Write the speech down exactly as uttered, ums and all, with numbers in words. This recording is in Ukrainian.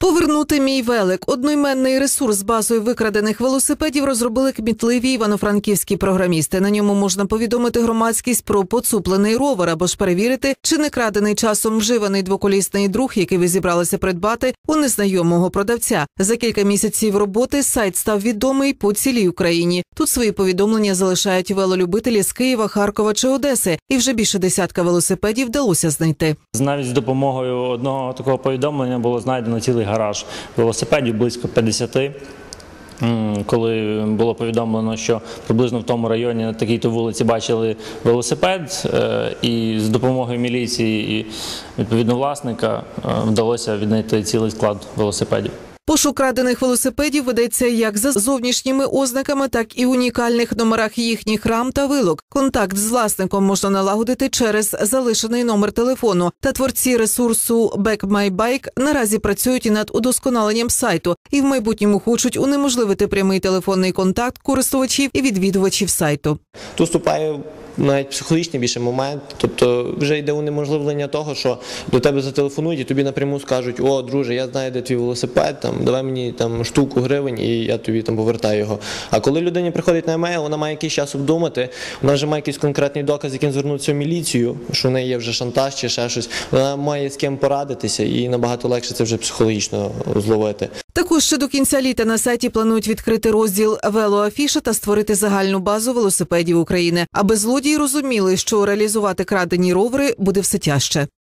Повернути мій велик. Одноіменний ресурс з базою викрадених велосипедів розробили кмітливі івано-франківські програмісти. На ньому можна повідомити громадськість про поцуплений ровер або ж перевірити, чи не крадений часом вживаний двоколісний друг, який ви зібралися придбати у незнайомого продавця. За кілька місяців роботи сайт став відомий по цілій Україні. Тут свої повідомлення залишають велолюбителі з Києва, Харкова чи Одеси. І вже більше десятка велосипедів вдалося знайти. Навіть з допомогою одного такого повідомлення було знайдено цілий гараж велосипедів, близько п'ятдесят. Коли було повідомлено, що приблизно в тому районі на такій-то вулиці бачили велосипед, і з допомогою міліції і відповідно власника вдалося віднайти цілий склад велосипедів. Пошук крадених велосипедів ведеться як за зовнішніми ознаками, так і в унікальних номерах їхніх рам та вилок. Контакт з власником можна налагодити через залишений номер телефону. Та творці ресурсу Back My Bike наразі працюють і над удосконаленням сайту. І в майбутньому хочуть унеможливити прямий телефонний контакт користувачів і відвідувачів сайту. Тут вступає навіть психологічний більше момент, тобто вже йде унеможливлення того, що до тебе зателефонують і тобі напряму скажуть: о, друже, я знаю, де твій велосипед, там, давай мені там штуку гривень і я тобі там повертаю його. А коли людині приходить на емейл, вона має якийсь час обдумати, вона вже має якийсь конкретний доказ, яким звернутися в міліцію, що в неї є вже шантаж чи ще щось, вона має з ким порадитися і набагато легше це вже психологічно зловити. Також ще до кінця літа на сайті планують відкрити розділ «Велоафіша» та створити загальну базу велосипедів України, аби злодії розуміли, що реалізувати крадені ровери буде все тяжче.